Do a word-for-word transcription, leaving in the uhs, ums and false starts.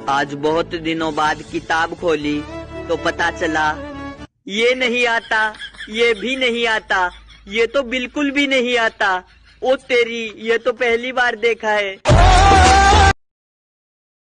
आज बहुत दिनों बाद किताब खोली तो पता चला ये नहीं आता, ये भी नहीं आता, ये तो बिल्कुल भी नहीं आता। ओ तेरी, ये तो पहली बार देखा है।